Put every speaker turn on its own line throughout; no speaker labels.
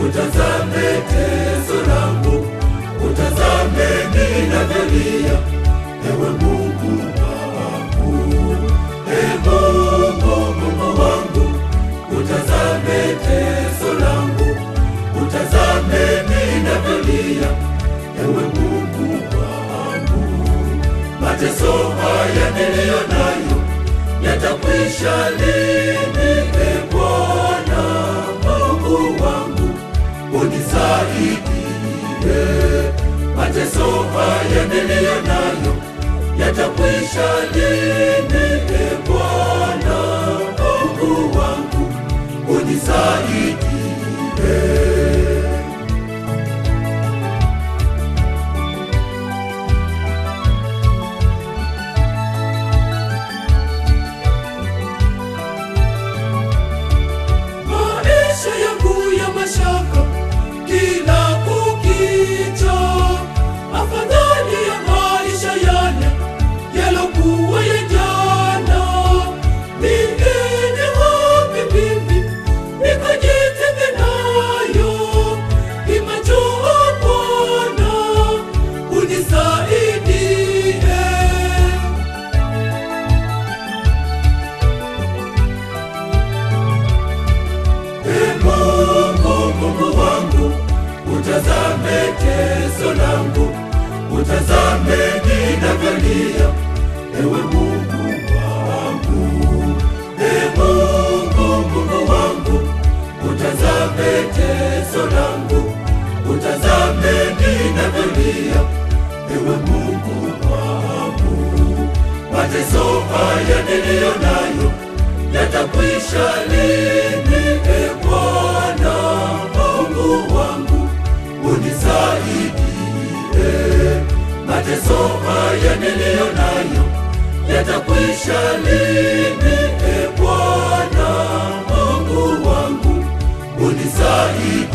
utazame teso langu, utazame ninavyolia, ewe Mungu wangu. Mungu wangu, utazame teso langu, utazame ninavyolia, ewe Mungu wangu. Mateso haya niliyo nayo yatakwisha lini, Bwana Mungu wangu, unisaidie. Mateso haya niliyo nayo yatakwisha lini, Bwana Mungu wangu, unisaidie. Kila kukicha, afadhali ya maisha yale yalokuwa ya jana. Niende wapi mimi nikajitenge nayo? Imajua Bwana, unisaidie. Mungu wangu, utazame teso langu, utazame ninavyolia, ewe Mungu wangu. Mungu wangu, utazame teso langu, utazame ninavyolia, ewe Mungu wangu. Mateso haya niliyo nayo yatakwisha lini, Bwana Mungu wangu, unisaidie. Mateso haya niliyo nayo yatakwisha lini, Bwana Mungu wangu, unisaidie.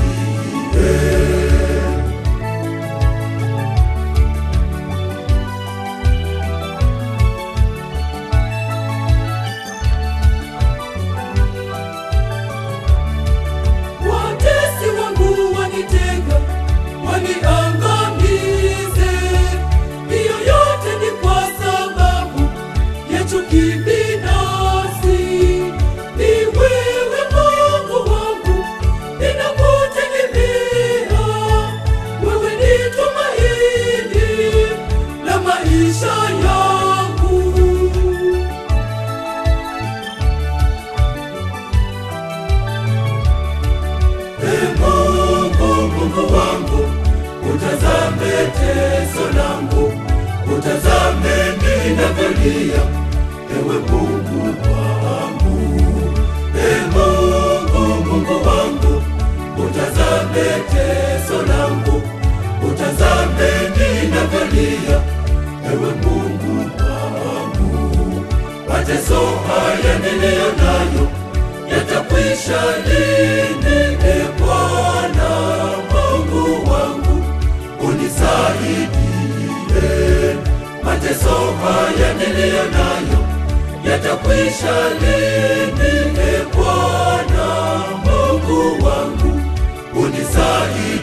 Waniangamize, hiyo yote ni kwa sababu ya chuki binafsi. Ni wewe Mungu wangu, ninakutegemea. Wewe ni tumaini la maisha yangu. Mungu wangu, utazame teso langu, utazame ninavyolia, ewe Mungu wangu. Mungu wangu, utazame teso langu, utazame ninavyolia, ewe Mungu wangu. Mateso haya niliyo nayo yatakwisha lini, Bwana Mungu wangu, unisaidie. Mateso haya niliyo nayo yatakwisha lini, Bwana Mungu wangu, unisaidie.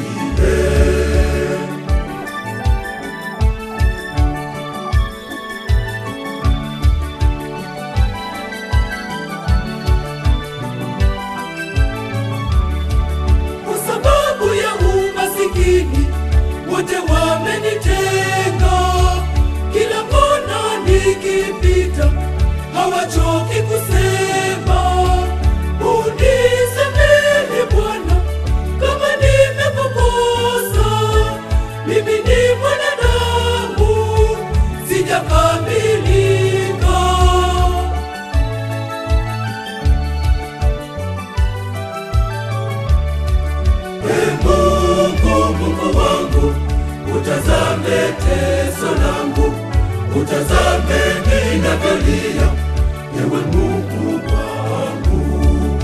Wote wamenitenga, kila kona nikipita hawachoki kusema, unisamehe Bwana kama nimekukosa. Mimi ni mwanadamu, sijakamilika. Mungu wangu, utazame teso langu, utazame ninavyolia, ewe Mungu wangu.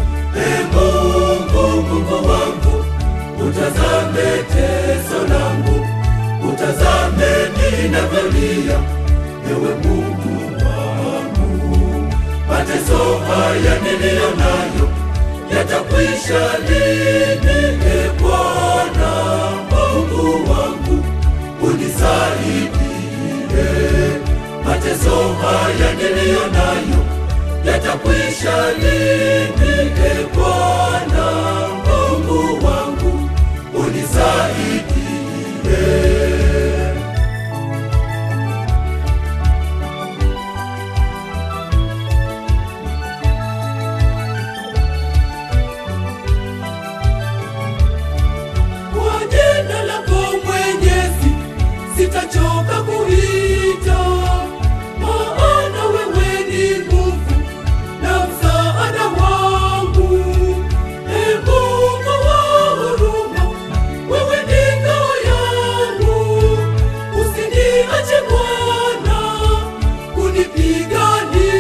Mungu wangu, utazame teso langu, utazame ninavyolia, ewe Mungu wangu. Mateso haya niliyo nayo yatakuwa yatakwisha lini? E Bwana Mungu wangu, unisaidie. Mateso haya niliyo nayo yatakwisha lini? E Bwana Mungu wangu, unisaidie.
Sitachoka kuita, maana wewe ni nguvu na msaada wangu. Ee Mungu wa huruma, wewe ni ngao yangu. Usiniache Bwana kunipigania.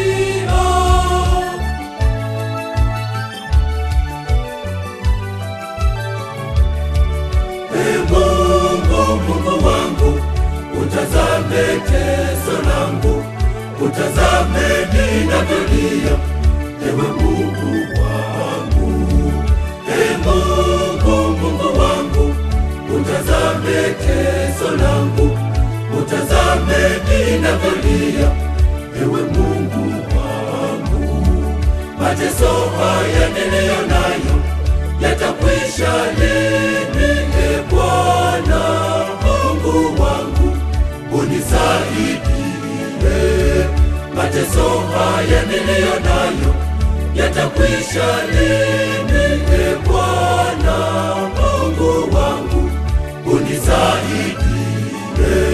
Ee Mungu, Mungu wangu, utazame teso langu, utazame ninavyolia, ewe Mungu wangu. Ee Mungu, Mungu wangu, utazame teso langu, utazame ninavyolia, ewe Mungu wangu. Mateso haya niliyo nayo yatakwisha lini? E Bwana Mungu wangu, unisaidie. Mateso haya niliyo nayo yatakwisha lini? E Bwana Mungu wangu, unisaidie.